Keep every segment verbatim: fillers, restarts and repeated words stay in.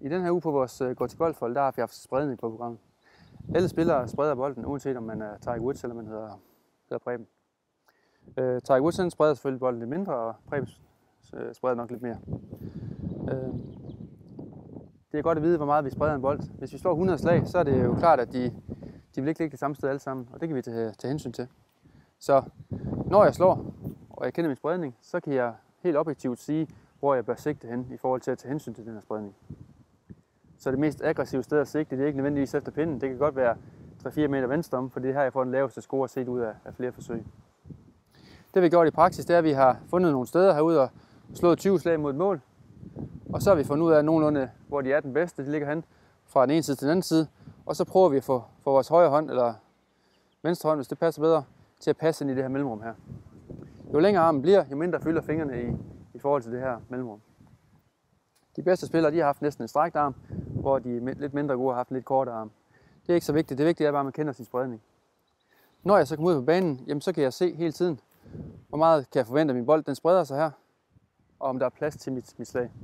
I den her uge på vores uh, Gå til Golfhold, der har vi haft spredning på programmet. Alle spillere spreder bolden, uanset om man er Tiger Woods eller man hedder, hedder Preben. Uh, Tiger Woods han spreder selvfølgelig bolden lidt mindre, og Preben uh, spreder nok lidt mere. Uh, det er godt at vide, hvor meget vi spreder en bold. Hvis vi slår hundrede slag, så er det jo klart, at de, de vil ikke ligge det samme sted alle sammen, og det kan vi tage, tage hensyn til. Så når jeg slår, og jeg kender min spredning, så kan jeg helt objektivt sige, hvor jeg bør sigte hen i forhold til at tage hensyn til den her spredning. Så det mest aggressive sted at sigte, det er ikke nødvendigvis efter pinden. Det kan godt være tre fire meter venstre om, for det er her, jeg får den laveste score set ud af, af flere forsøg. Det vi har gjort i praksis, det er, at vi har fundet nogle steder herude og slået tyve slag mod et mål. Og så har vi fundet ud af nogenlunde, hvor de er den bedste. De ligger hen fra den ene side til den anden side. Og så prøver vi at få, få vores højre hånd, eller venstre hånd, hvis det passer bedre, til at passe ind i det her mellemrum her. Jo længere armen bliver, jo mindre fylder fingrene i, i forhold til det her mellemrum. De bedste spillere, de har haft næsten en strækt arm, hvor de lidt mindre gode har haft en lidt kortere arm. Det er ikke så vigtigt. Det vigtige er bare, at man kender sin spredning. Når jeg så kommer ud på banen, jamen, så kan jeg se hele tiden, hvor meget kan jeg forvente, at min bold den spreder sig her, og om der er plads til mit, mit slag.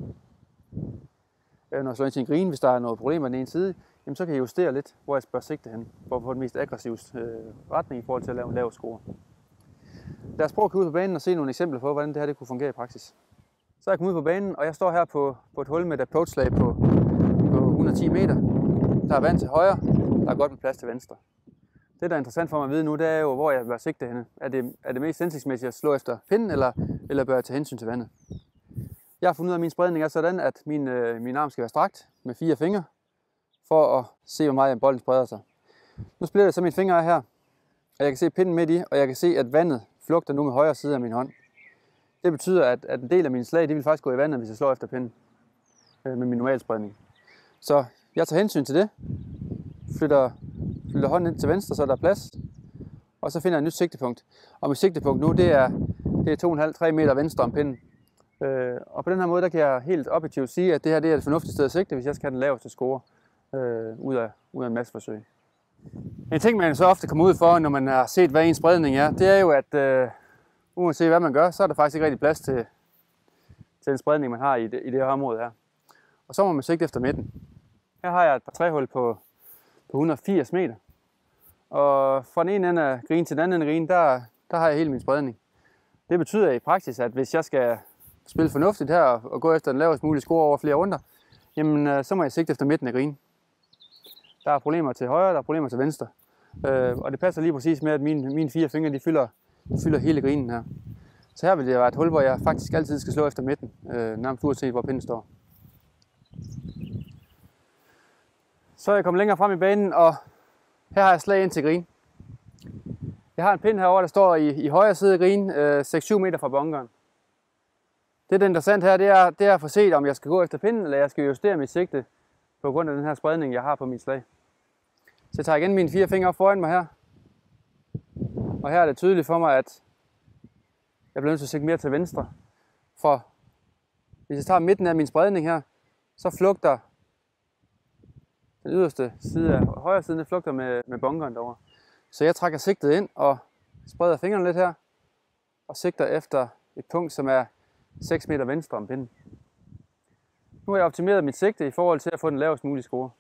Når jeg slår ind til en green, hvis der er noget problem med den ene side, jamen, så kan jeg justere lidt, hvor jeg bør sigte hen, for at få den mest aggressive øh, retning i forhold til at lave en lav score. Lad os prøve at komme ud på banen og se nogle eksempler på, hvordan det her det kunne fungere i praksis. Så er jeg kommet ud på banen, og jeg står her på, på et hul med et approach-slag på, på hundrede og ti meter. Der er vand til højre, der er godt med plads til venstre. Det, der er interessant for mig at vide nu, det er jo, hvor jeg bør sigte henne. Er det, er det mest hensigtsmæssigt at slå efter pinden, eller, eller bør jeg tage hensyn til vandet? Jeg har fundet ud af, at min spredning er sådan, at min, øh, min arm skal være strakt med fire fingre, for at se, hvor meget bolden spreder sig. Nu splitter jeg så mine fingre her, og jeg kan se pinden midt i, og jeg kan se, at vandet flugter nu med højre side af min hånd. Det betyder, at, at en del af mine slag, de vil faktisk gå i vandet, hvis jeg slår efter pinden øh, med min normale spredning. Så jeg tager hensyn til det, flytter, flytter hånden ind til venstre, så der er plads, og så finder jeg et nyt sigtepunkt. Og mit sigtepunkt nu, det er, det er to komma fem til tre meter venstre om pinden. Øh, og på den her måde, der kan jeg helt objektivt sige, at det her det er et fornuftigt sted at sigte, hvis jeg skal have den laveste score øh, ud, af, ud af en masse forsøg. En ting, man så ofte kommer ud for, når man har set, hvad ens spredning er, det er jo, at øh, uanset hvad man gør, så er der faktisk ikke rigtig plads til, til den spredning, man har i det, i det her område her. Og så må man sigte efter midten. Her har jeg et par træhul på, på hundrede og firs meter. Og fra den ene ende af green til den anden ende af green, der, der har jeg hele min spredning. Det betyder i praksis, at hvis jeg skal spille fornuftigt her og, og gå efter den lavest mulige score over flere runder, jamen øh, så må jeg sigte efter midten af green. Der er problemer til højre, der er problemer til venstre. Øh, og det passer lige præcis med, at mine, mine fire fingre de fylder, de fylder hele greenen her. Så her vil det være et hul, hvor jeg faktisk altid skal slå efter midten, øh, nærmest uanset hvor pinden står. Så er jeg kommet længere frem i banen, og her har jeg slag ind til green. Jeg har en pind herovre, der står i, i højre side af green, øh, seks syv meter fra bunkeren. Det, der er interessant her, det er, det er at få set, om jeg skal gå efter pinden, eller jeg skal justere mit sigte på grund af den her spredning, jeg har på mit slag. Så jeg tager igen mine fire fingre op foran mig her. Og her er det tydeligt for mig, at jeg bliver nødt til at sigte mere til venstre. For hvis jeg tager midten af min spredning her, så flugter den yderste side af højre siden, flugter med, med bunkeren derovre. Så jeg trækker sigtet ind og spreder fingrene lidt her. Og sigter efter et punkt, som er seks meter venstre om pinden. Nu har jeg optimeret mit sigte i forhold til at få den lavest mulige score.